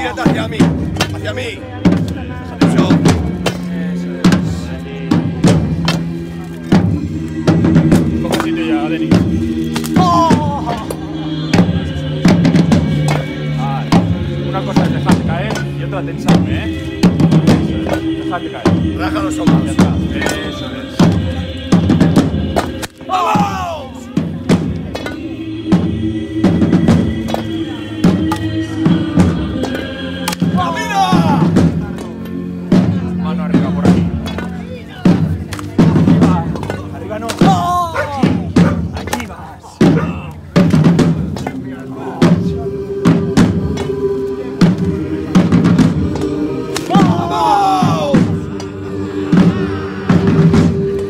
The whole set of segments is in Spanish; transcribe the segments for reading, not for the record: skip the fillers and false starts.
tírate hacia mí. Hacia mí. Eso. Coge sitio ya, Denis. Vale. Una cosa es dejarte caer y otra tensarme, ¿eh? Dejarte caer. Raja los hombros. Ya está. Eso es. ¡Vamos! ¡Camina! Mano arriba por aquí. Arriba. Arriba no. Aquí vas. ¡Vamos!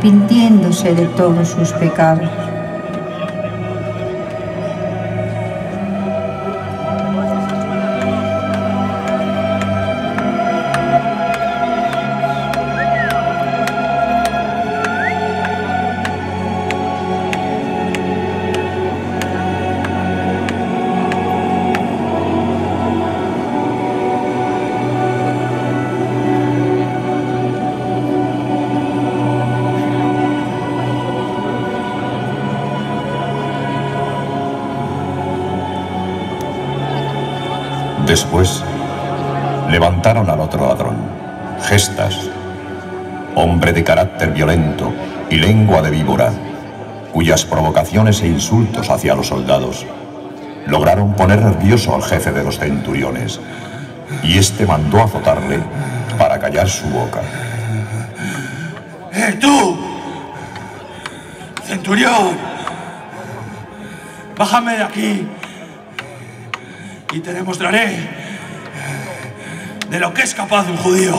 arrepintiéndose de todos sus pecados. Después, levantaron al otro ladrón, Gestas, hombre de carácter violento y lengua de víbora, cuyas provocaciones e insultos hacia los soldados lograron poner nervioso al jefe de los centuriones, y este mandó azotarle para callar su boca. ¡Tú! ¡Centurión! ¡Bájame de aquí! Y te demostraré de lo que es capaz un judío.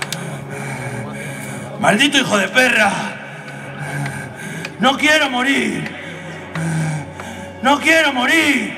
¡Maldito hijo de perra! ¡No quiero morir! ¡No quiero morir!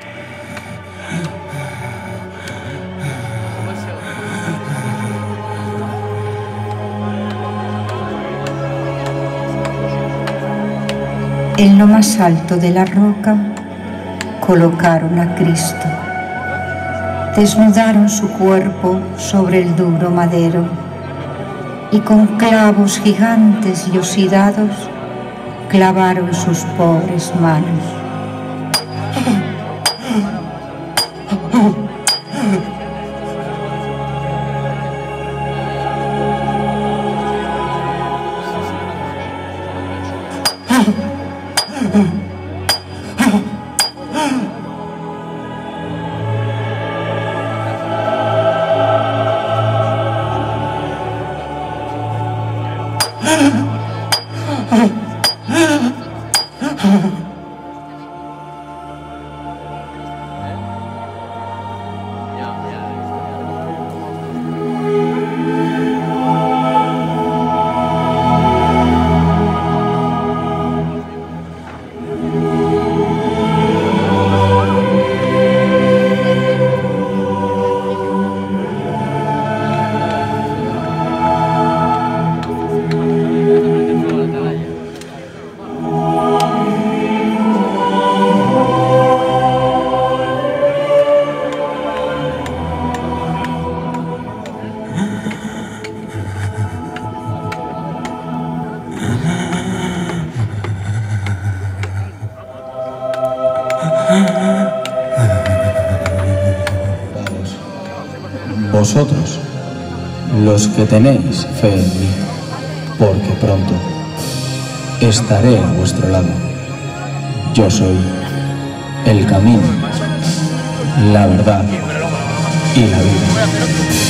En lo más alto de la roca colocaron a Cristo. Desnudaron su cuerpo sobre el duro madero y con clavos gigantes y oxidados clavaron sus pobres manos. Vosotros, los que tenéis fe en mí, porque pronto estaré a vuestro lado. Yo soy el camino, la verdad y la vida.